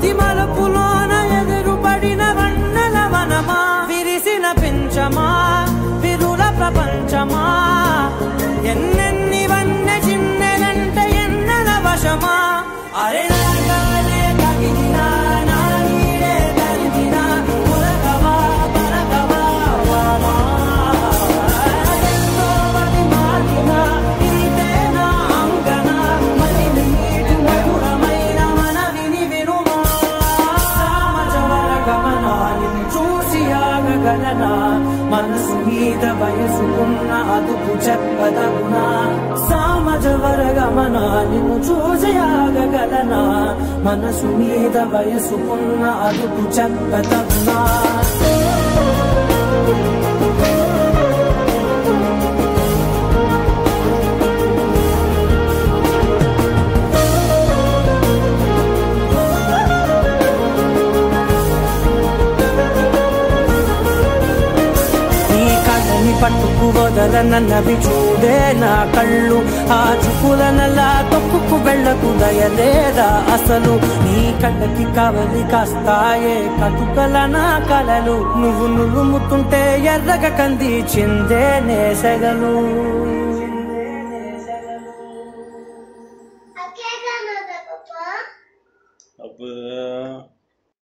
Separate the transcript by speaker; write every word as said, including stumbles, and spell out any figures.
Speaker 1: ప్రతి మలుపులోన ఎదురుపడిన వన్నెల వనమా విరిసిన పించమా విరుల ప్రపంచమా ఎన్నెన్ని వన్నె చిన్నెలంటే ఎన్నెల వశమా అరే నాగాలే కగిలినా నా నీడే తరిమినా ఉరకవా పరకవా వామా ఎంతో మది మారినా ఇంతే నా అంగన మదిని నీటి మధురమైన మనవిని వినుమా సామజవర గమనాన్ని చూసి ఆగగలనా మనసు మీద వయసుకున్న అదుపు చెప్పదగునా సామజవర గమనాన్ని చూసి ఆగగలనా మనసు మీద వయసుకున్న అదుపు చెప్పదగునా పట్టుకు వదలనన్నవి చూడే నా కళ్ళు ఆ చూపులనలా తొక్కుకు వెళ్ళకు దయలేదా అసలు నీ కళ్ళకి కవలి కాస్తాయే కటుకల నా కలలు నువ్వు నులుముతుంటే ఎర్రగ కంది చిందే నేసెగలు
Speaker 2: అబ్బా